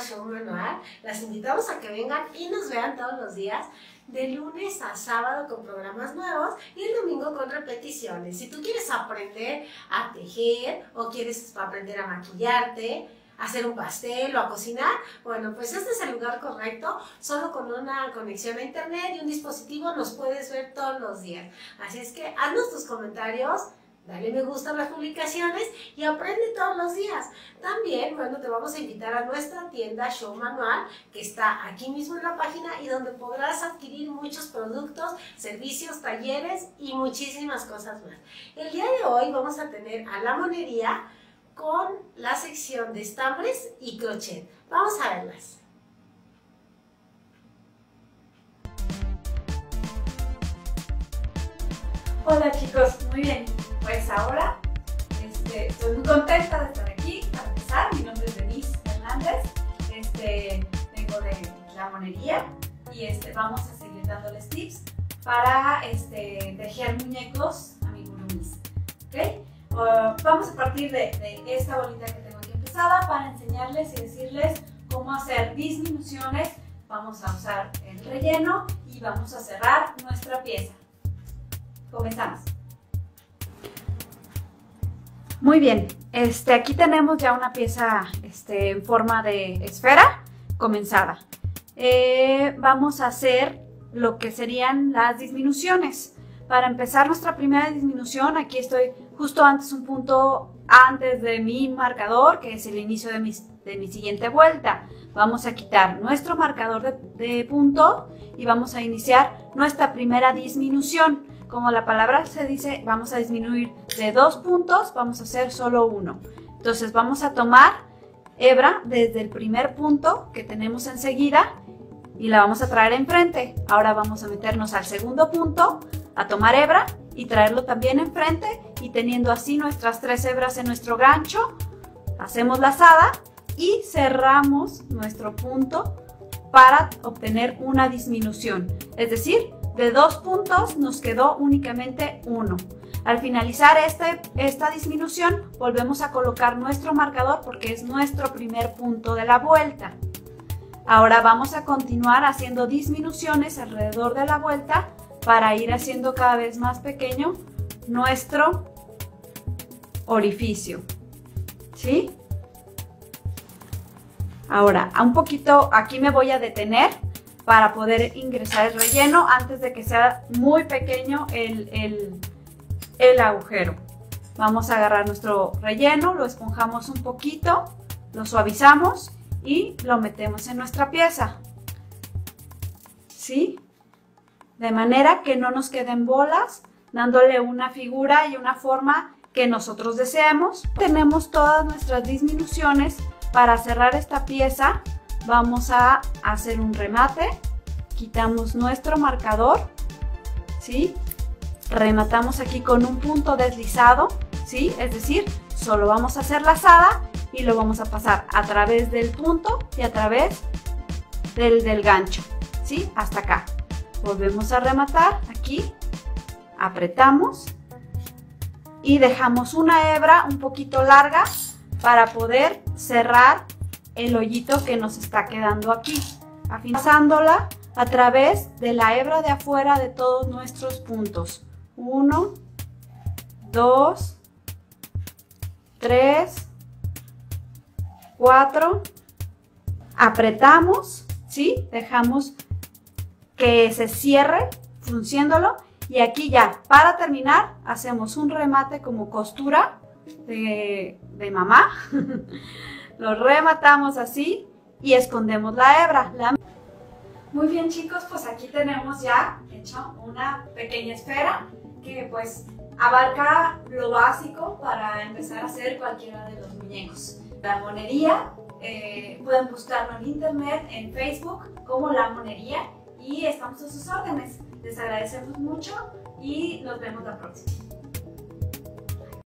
Show Manual. Las invitamos a que vengan y nos vean todos los días, de lunes a sábado con programas nuevos y el domingo con repeticiones. Si tú quieres aprender a tejer o quieres aprender a maquillarte, a hacer un pastel o a cocinar, bueno, pues este es el lugar correcto. Solo con una conexión a internet y un dispositivo nos puedes ver todos los días. Así es que haznos tus comentarios, dale me gusta a las publicaciones y aprende todos los días. También, bueno, te vamos a invitar a nuestra tienda Show Manual, que está aquí mismo en la página y donde podrás adquirir muchos productos, servicios, talleres y muchísimas cosas más. El día de hoy vamos a tener a La Monería con la sección de estambres y crochet. Vamos a verlas. Hola chicos, muy bien. Pues ahora estoy muy contenta de estar aquí. Para empezar, mi nombre es Denise Hernández, vengo de La Monería y vamos a seguir dándoles tips para tejer muñecos amigurumis. ¿Okay? Vamos a partir de esta bolita que tengo aquí empezada para enseñarles y decirles cómo hacer disminuciones. Vamos a usar el relleno y vamos a cerrar nuestra pieza. Comenzamos. Muy bien, aquí tenemos ya una pieza en forma de esfera comenzada. Vamos a hacer lo que serían las disminuciones. Para empezar nuestra primera disminución, aquí estoy justo antes, un punto antes de mi marcador, que es el inicio de mi siguiente vuelta. Vamos a quitar nuestro marcador de punto y vamos a iniciar nuestra primera disminución. Como la palabra se dice, vamos a disminuir de 2 puntos, vamos a hacer solo uno. Entonces vamos a tomar hebra desde el primer punto que tenemos enseguida y la vamos a traer enfrente. Ahora vamos a meternos al segundo punto, a tomar hebra y traerlo también enfrente, y teniendo así nuestras 3 hebras en nuestro gancho, hacemos lazada y cerramos nuestro punto para obtener una disminución. Es decir, de 2 puntos nos quedó únicamente uno. Al finalizar esta disminución, volvemos a colocar nuestro marcador porque es nuestro primer punto de la vuelta. Ahora vamos a continuar haciendo disminuciones alrededor de la vuelta para ir haciendo cada vez más pequeño nuestro orificio. ¿Sí? Ahora, un poquito, aquí me voy a detener para poder ingresar el relleno antes de que sea muy pequeño el agujero. Vamos a agarrar nuestro relleno, lo esponjamos un poquito, lo suavizamos y lo metemos en nuestra pieza. ¿Sí? De manera que no nos queden bolas, dándole una figura y una forma que nosotros deseamos. Tenemos todas nuestras disminuciones. Para cerrar esta pieza vamos a hacer un remate, quitamos nuestro marcador, ¿sí? Rematamos aquí con un punto deslizado, ¿sí? Es decir, solo vamos a hacer lazada y lo vamos a pasar a través del punto y a través del gancho, ¿sí? Hasta acá. Volvemos a rematar aquí, apretamos y dejamos una hebra un poquito larga para poder cerrar el hoyito que nos está quedando aquí, pasándola a través de la hebra de afuera de todos nuestros puntos. 1, 2, 3, 4, apretamos, ¿sí? Dejamos que se cierre frunciéndolo y aquí ya, para terminar, hacemos un remate como costura de mamá. Lo rematamos así y escondemos la hebra. Muy bien chicos, pues aquí tenemos ya hecho una pequeña esfera que pues abarca lo básico para empezar a hacer cualquiera de los muñecos. La Monería, pueden buscarlo en internet, en Facebook como La Monería, y estamos a sus órdenes. Les agradecemos mucho y nos vemos la próxima.